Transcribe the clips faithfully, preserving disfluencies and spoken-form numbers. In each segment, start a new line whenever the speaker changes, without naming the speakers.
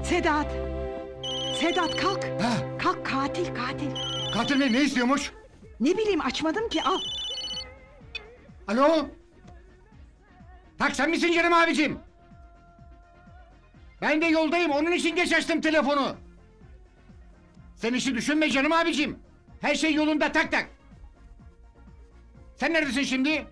Sedat! Sedat kalk!
Ha,
Kalk, katil katil!
katil ne, ne istiyormuş?
Ne bileyim, açmadım ki, al!
Alo? Tak sen misin canım abicim? Ben de yoldayım, onun için geç açtım telefonu. Sen işi düşünme canım abicim. Her şey yolunda, tak tak. Sen neredesin şimdi?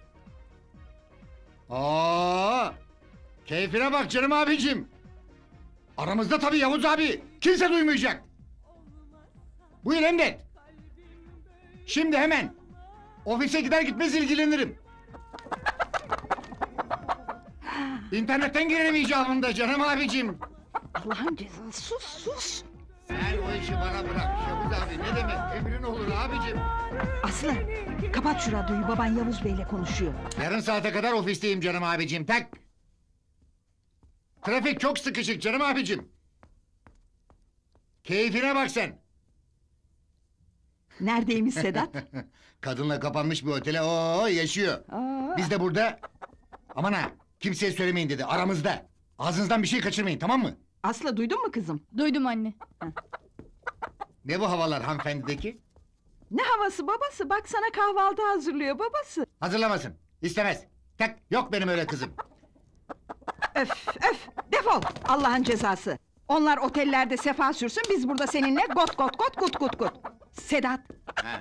Aa, keyfine bak canım abicim. Aramızda tabii Yavuz abi. Kimse duymayacak. Buyur emret. Şimdi hemen. Ofise gider gitmez ilgilenirim. İnternetten girerim icabında canım abicim.
Allah'ın cezası, sus sus!
Sen o işi bana bırak Yavuz abi. Ne demek, emrin olur abicim.
Aslı, kapat şu radyoyu, baban Yavuz Bey'le konuşuyor.
Yarın saate kadar ofisteyim canım abicim, tak. Trafik çok sıkışık canım abicim. Keyfine bak sen.
Neredeymiş Sedat?
Kadınla kapanmış bir otele o yaşıyor.
Aa,
Biz de burada. Aman ha, kimseye söylemeyin dedi, aramızda. Ağzınızdan bir şey kaçırmayın, tamam mı?
Aslı, duydun mu kızım?
Duydum anne.
Ne bu havalar hanımefendideki?
Ne havası babası, bak sana kahvaltı hazırlıyor babası.
Hazırlamasın, istemez. Tak, yok benim öyle kızım.
Öf öf, defol Allah'ın cezası. Onlar otellerde sefa sürsün, biz burada seninle got got got gut gut gut. Sedat,
Ha.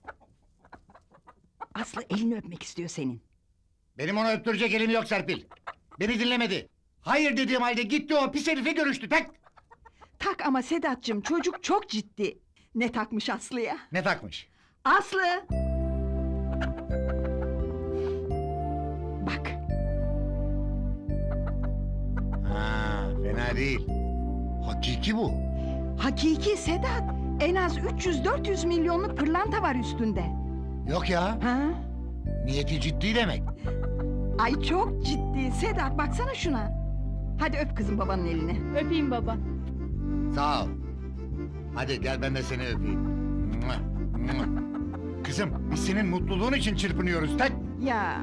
Aslı elini öpmek istiyor senin.
Benim onu öptürecek elim yok Serpil. Beni dinlemedi. Hayır dediğim halde gitti o pis herife görüştü, tak.
Tak ama Sedat'cığım, çocuk çok ciddi. Ne takmış Aslı'ya?
Ne takmış?
Aslı! Bak,
Ha, fena değil. Hakiki bu.
hakiki Sedat. En az üç yüz dört yüz milyonluk pırlanta var üstünde.
Yok ya,
Ha?
niyeti ciddi demek.
Ay çok ciddi Sedat, baksana şuna. Hadi öp kızım babanın elini.
Öpeyim baba.
Sağ ol. Hadi gel ben de seni öpeyim. Mua, mua. Kızım, biz senin mutluluğun için çırpınıyoruz, tak.
Ya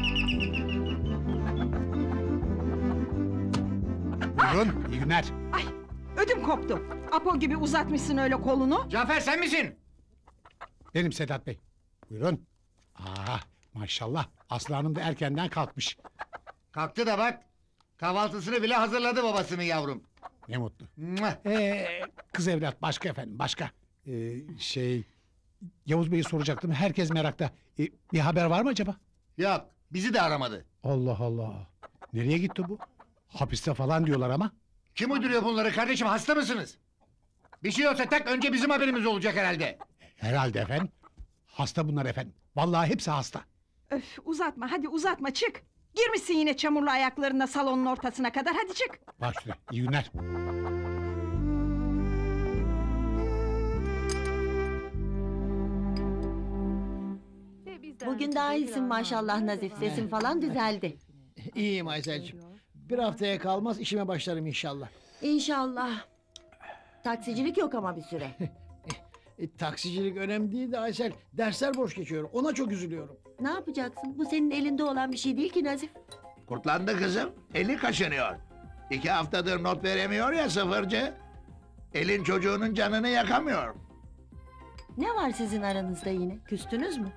Buyurun, iyi günler.
ay, ödüm koptu. Apo gibi uzatmışsın öyle kolunu.
Cafer sen misin?
Benim Sedat Bey. Buyurun. Aa, maşallah, Aslı Hanım da erkenden kalkmış.
Kalktı da bak. Kahvaltısını bile hazırladı babasının yavrum.
Ne mutlu.
Mua.
Ee, kız evlat başka efendim, başka. Ee, şey, Yavuz Bey'i soracaktım, herkes merakta. Ee, bir haber var mı acaba?
Yok, bizi de aramadı.
Allah Allah. Nereye gitti bu? Hapiste falan diyorlar ama.
Kim uyduruyor bunları kardeşim, hasta mısınız? Bir şey olsa tak önce bizim haberimiz olacak herhalde.
Herhalde efendim. Hasta bunlar efendim. Vallahi hepsi hasta.
Öf, uzatma hadi, uzatma, çık. Girmişsin yine çamurlu ayaklarınla salonun ortasına kadar, hadi çık.
Baş üstüne, iyi günler.
Bugün daha iyisin maşallah Nazif. Sesin falan düzeldi.
İyiyim Aysel'cim. Bir haftaya kalmaz işime başlarım inşallah.
İnşallah. Taksicilik yok ama bir süre.
E, taksicilik önemli değil de Aysel. Dersler boş geçiyor. Ona çok üzülüyorum.
Ne yapacaksın? Bu senin elinde olan bir şey değil ki Nazif.
Kurtlandı kızım. Eli kaşınıyor. İki haftadır not veremiyor ya sıfırcı. Elin çocuğunun canını yakamıyor.
Ne var sizin aranızda yine? Küstünüz mü?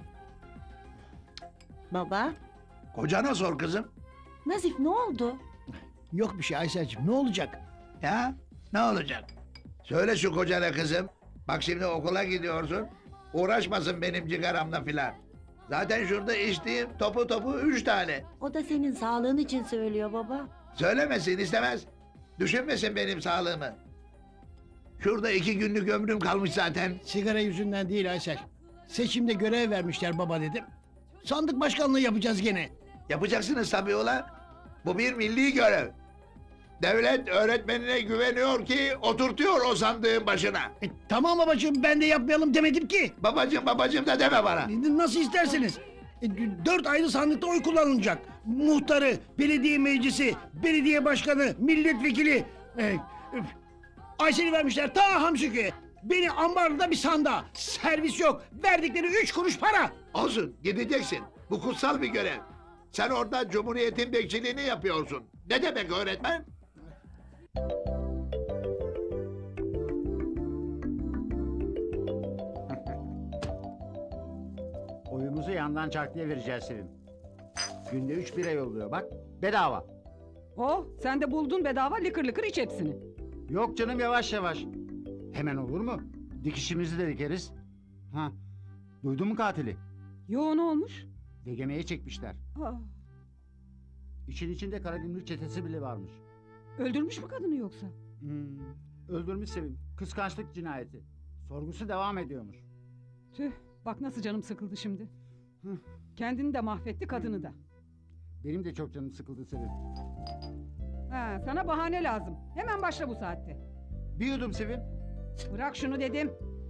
Baba,
Kocana sor kızım.
Nazif ne oldu?
Yok bir şey Aysel'cim. Ne olacak?
Ya ne olacak? Söyle şu kocana kızım. Bak şimdi okula gidiyorsun. Uğraşmasın benim cigaramla filan. Zaten şurada içtiğim topu topu üç tane.
O da senin sağlığın için söylüyor baba.
Söylemesin istemez. Düşünmesin benim sağlığımı. Şurada iki günlük ömrüm kalmış zaten.
Sigara yüzünden değil Aysel. Seçimde görev vermişler baba dedim. Sandık başkanlığı yapacağız gene.
Yapacaksınız tabii ulan. Bu bir milli görev. Devlet öğretmenine güveniyor ki oturtuyor o sandığın başına.
E, tamam babacığım, ben de yapmayalım demedim ki.
Babacım babacım da deme bana.
E, Nasıl isterseniz. E, dört ayrı sandıkta oy kullanılacak. Muhtarı, belediye meclisi, belediye başkanı, milletvekili. E, üf. Aysel'i vermişler ta Hamşiköy'e. Beni ambarda bir sandığa. Servis yok. Verdikleri üç kuruş para.
Olsun gideceksin. Bu kutsal bir görev. Sen orada Cumhuriyet'in bekçiliğini yapıyorsun. Ne demek öğretmen?
yandan çarklıya vereceğiz Sevim. Günde üç bira yolluyor bak. Bedava.
Oh, sen de buldun bedava lıkır lıkır iç hepsini.
Yok canım yavaş yavaş. Hemen olur mu? Dikişimizi de dikeriz. Ha. Duydun mu katili?
Yo, ne olmuş?
Degemeye çekmişler.
Aa,
İşin içinde Karagümrük çetesi bile varmış.
öldürmüş mü kadını yoksa?
Hmm. Öldürmüş Sevim. Kıskançlık cinayeti. Sorgusu devam ediyormuş.
Tüh, bak nasıl canım sıkıldı şimdi.
Hı.
Kendini de mahvetti, kadını da.
Benim de çok canım sıkıldı Sevim.
Ha, sana bahane lazım. Hemen başla bu saatte.
Bir yudum Sevim.
Bırak şunu dedim.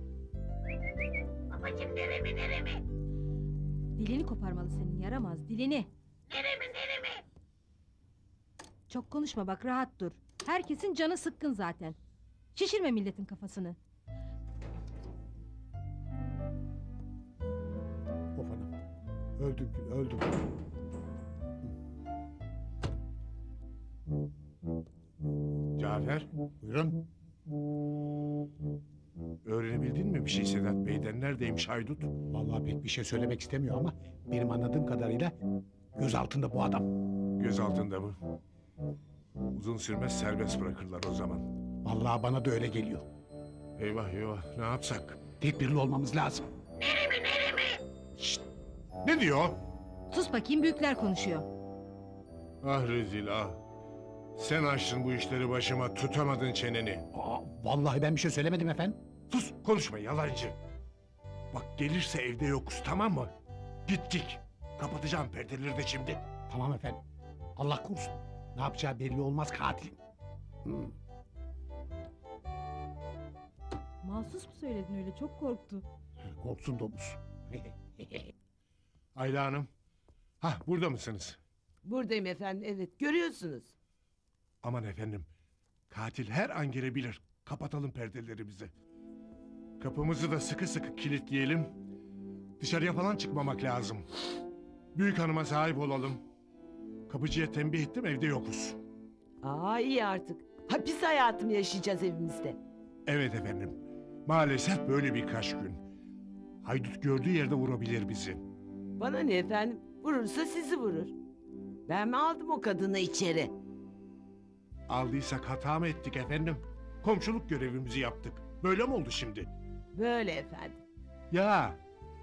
Dilini koparmalı senin yaramaz dilini. Neremi neremi? Çok konuşma bak rahat dur. Herkesin canı sıkkın zaten. Şişirme milletin kafasını.
Of anam. Öldüm Gül, öldüm.
Cafer,
Buyurun.
öğrenebildin mi bir şey Sedat Bey'den? Neredeymiş haydut?
Vallahi pek bir şey söylemek istemiyor ama benim anladığım kadarıyla göz altında bu adam.
Göz altında mı? Uzun sürmez serbest bırakırlar o zaman.
Vallahi bana da öyle geliyor.
Eyvah eyvah, ne yapsak?
Tedbirli olmamız lazım.
Ne diyor?
Sus bakayım büyükler konuşuyor.
Ah rezil ah. Sen açtın bu işleri başıma, tutamadın çeneni.
Aa, vallahi ben bir şey söylemedim efendim.
Sus, konuşma yalancı. Bak gelirse evde yokuz, tamam mı? Git git. Kapatacağım perdeleri de şimdi.
Tamam efendim. Allah korusun. Ne yapacağı belli olmaz katil. Hmm.
Mahsus mu söyledin öyle çok korktu.
Korksun domuz.
Ayla Hanım. Hah, burada mısınız?
Buradayım efendim, evet. Görüyorsunuz.
Aman efendim. Katil her an gelebilir. Kapatalım perdelerimizi. Kapımızı da sıkı sıkı kilitleyelim. Dışarıya falan çıkmamak lazım. Büyük hanıma sahip olalım. Kapıcıya tembih ettim, evde yokuz.
Aa iyi artık. Hapis hayatımı yaşayacağız evimizde.
Evet efendim. Maalesef böyle birkaç gün. Haydut gördüğü yerde vurabilir bizi.
Bana ne efendim? Vurursa sizi vurur. Ben mi aldım o kadını içeri?
Aldıysak hata mı ettik efendim? Komşuluk görevimizi yaptık. Böyle mi oldu şimdi?
Böyle efendim.
Ya.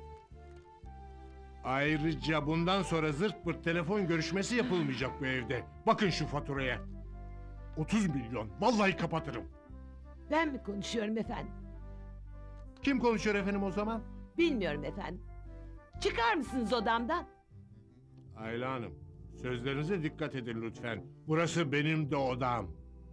Ayrıca bundan sonra zırt pırt telefon görüşmesi yapılmayacak bu evde. Bakın şu faturaya. otuz milyon. Vallahi kapatırım.
Ben mi konuşuyorum efendim?
Kim konuşuyor efendim o zaman?
Bilmiyorum efendim. Çıkar mısınız odamdan?
Ayla Hanım, sözlerinize dikkat edin lütfen. Burası benim de odam.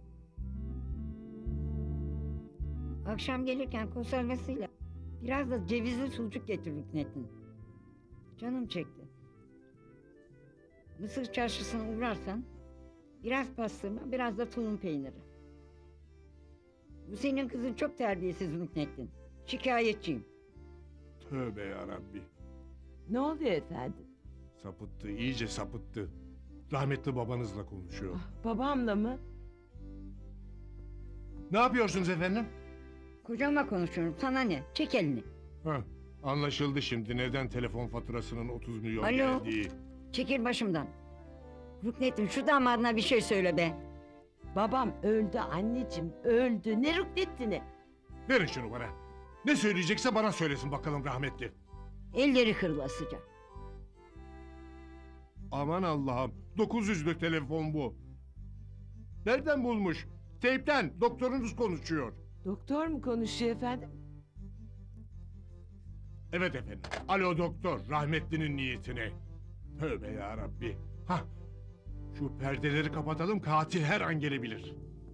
Akşam gelirken konservesiyle biraz da cevizli sucuk getir Rüknettin. Canım çekti. Mısır çarşısına uğrarsan biraz pastırma, biraz da tulum peyniri. Bu senin kızın çok terbiyesiz Rüknettin. Şikayetçiyim.
Tövbe yarabbi.
Ne oluyor efendim?
Sapıttı, iyice sapıttı. Rahmetli babanızla konuşuyor.
Babamla mı?
Ne yapıyorsunuz efendim?
Kocamla konuşuyorum. Sana ne? Çek elini.
Hah, anlaşıldı şimdi neden telefon faturasının otuz milyon
Alo?
geldiği.
Çekil başımdan. Rüknettin şu damadına bir şey söyle be.
Babam öldü anneciğim, öldü. Ne rüknettini?
Verin şunu bana. Ne söyleyecekse bana söylesin bakalım rahmetli.
Elleri kırılasıca.
Aman Allah'ım. dokuz yüzlük telefon bu. Nereden bulmuş? Teypten. Doktorunuz konuşuyor.
Doktor mu konuşuyor efendim?
Evet efendim. Alo doktor. Rahmetlinin niyetine. Tövbe yarabbi. Hah. Şu perdeleri kapatalım. Katil her an gelebilir.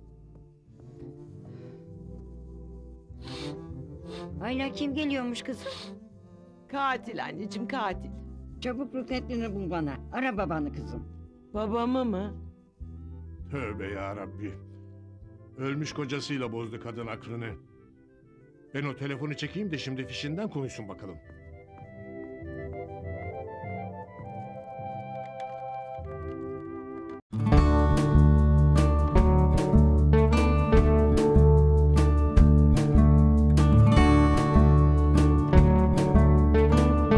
Hala kim geliyormuş kızım?
Katil anneciğim, katil.
Çabuk Rüknettin'i bul bana. Ara babanı kızım.
Babamı mı?
Tövbe yarabbi. Ölmüş kocasıyla bozdu kadın aklını. Ben o telefonu çekeyim de şimdi fişinden konuşsun bakalım.